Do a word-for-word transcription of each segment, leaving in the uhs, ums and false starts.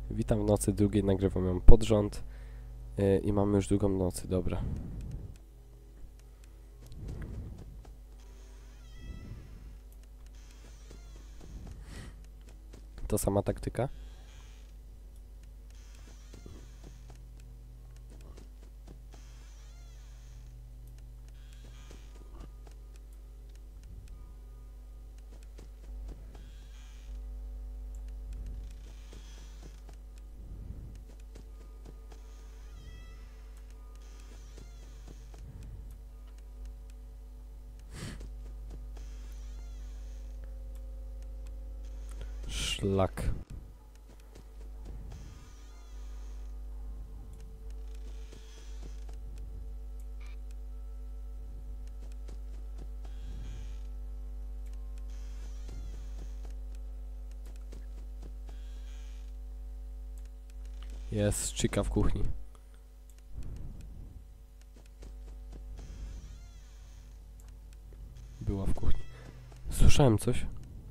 Witam w nocy drugiej, nagrywam ją pod rząd yy, i mamy już drugą nocy, dobra. To sama taktyka? Szlak. Jest chica w kuchni. Była w kuchni. Słyszałem coś?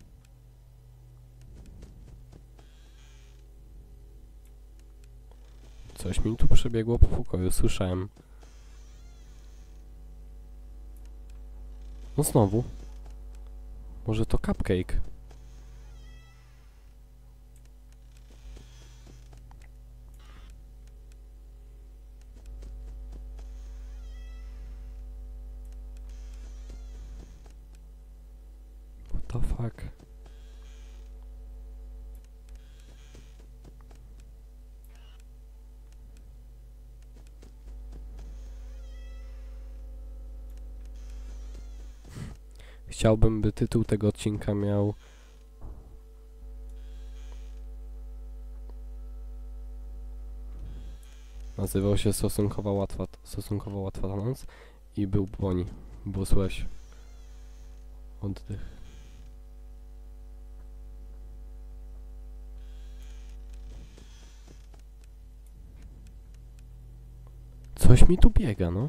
Coś mi tu przebiegło po pokoju, słyszałem. No znowu. Może to cupcake? What the fuck? Chciałbym, by tytuł tego odcinka miał nazywał się Stosunkowo łatwa, stosunkowo łatwa noc i był błoni. Było słychać oddech. Coś mi tu biega, no.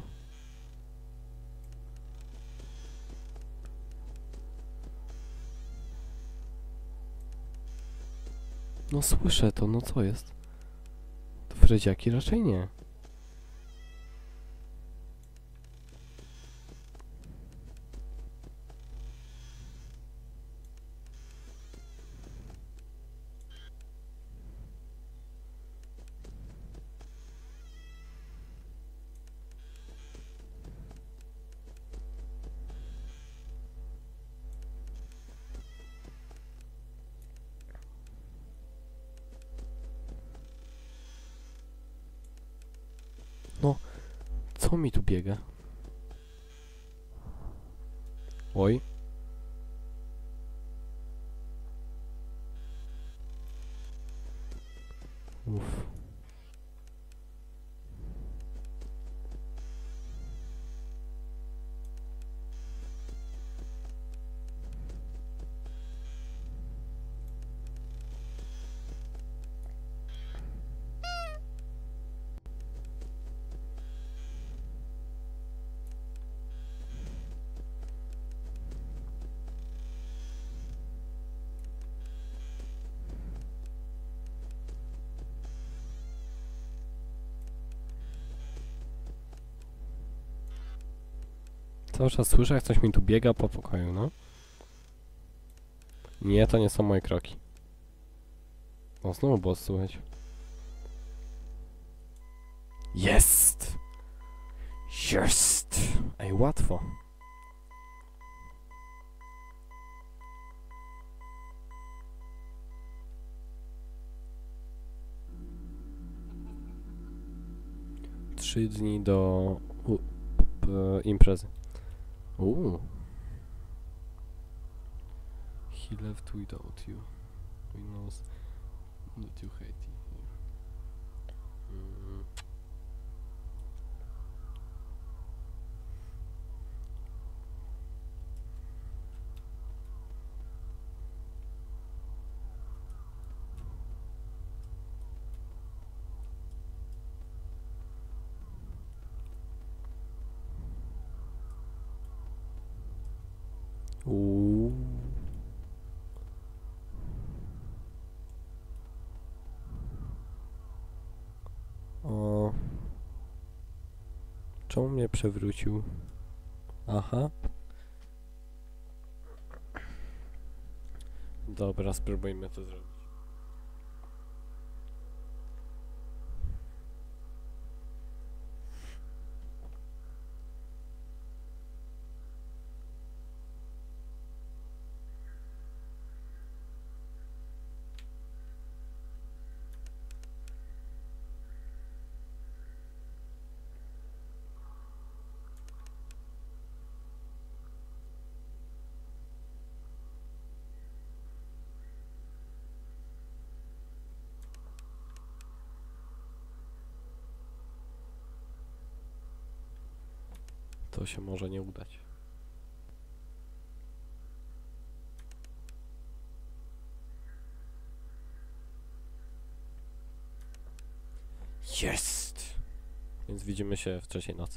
No słyszę to, no co jest? To Fredziaki raczej nie. No, co mi tu biega? Oj. Uff. Cały czas słyszę, jak coś mi tu biega po pokoju, no. Nie, to nie są moje kroki. O, znowu było słychać. Jest! Jest! Ej, łatwo. Trzy dni do u, p, imprezy. Uuu. He left without you. He knows that you hate him. Mm. Uuu. Czemu mnie przewrócił? Aha. Dobra, spróbujmy to zrobić. To się może nie udać. Jest! Więc widzimy się w trzeciej nocy.